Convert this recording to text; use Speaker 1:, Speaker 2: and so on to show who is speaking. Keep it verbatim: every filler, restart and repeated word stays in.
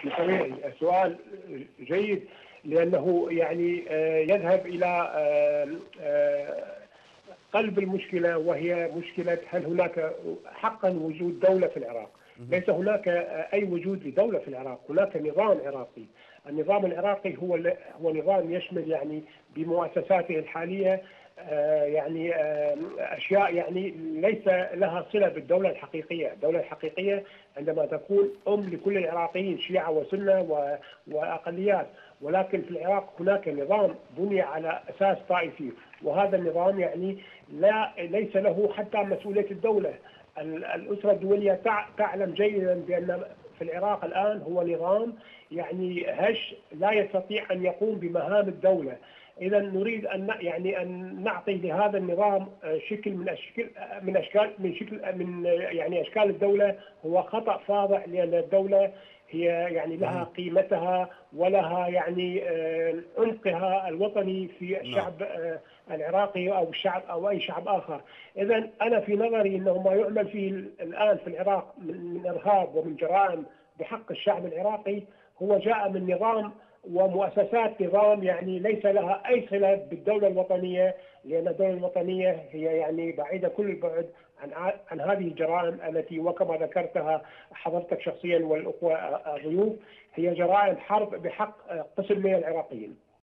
Speaker 1: طبيعي. السؤال جيد لأنه يعني آه، يذهب إلى آه، آه، قلب المشكلة، وهي مشكلة هل هناك حقا وجود دولة في العراق. ليس هناك أي وجود لدولة في العراق، هناك نظام عراقي. النظام العراقي هو هو نظام يشمل يعني بمؤسساته الحالية آه، يعني آه، أشياء يعني ليس لها صلة بالدولة الحقيقية. الدولة الحقيقية عندما تكون أم لكل العراقيين، شيعة وسنة و- وأقليات. ولكن في العراق هناك نظام بني على أساس طائفي، وهذا النظام يعني لا ليس له حتى مسؤولية الدولة. ال- الأسرة الدولية تع- تعلم جيدا بأن في العراق الآن هو نظام يعني هش لا يستطيع أن يقوم بمهام الدولة. إذا نريد أن ن- يعني أن نعطي لهذا النظام آه، شكل من أشكال من أشكال من شكل من آه، يعني أشكال الدولة. هو خطأ فاضح، لأن الدولة هي يعني لها
Speaker 2: مهم.
Speaker 1: قيمتها ولها يعني آه، عمقها الوطني في
Speaker 2: نعم.
Speaker 1: الشعب آه، العراقي أو الشعب أو أي شعب آخر. إذا أنا في نظري أنه ما يعمل فيه الآن في العراق من من إرهاب ومن جرائم بحق الشعب العراقي هو جاء من نظام ومؤسسات نظام يعني ليس لها أي صلة بالدولة الوطنية، لأن الدولة الوطنية هي يعني بعيدة كل البعد عن ع- عن هذه الجرائم التي وكما ذكرتها حضرتك شخصيا والأخوة الضيوف، هي جرائم حرب بحق قسم من العراقيين.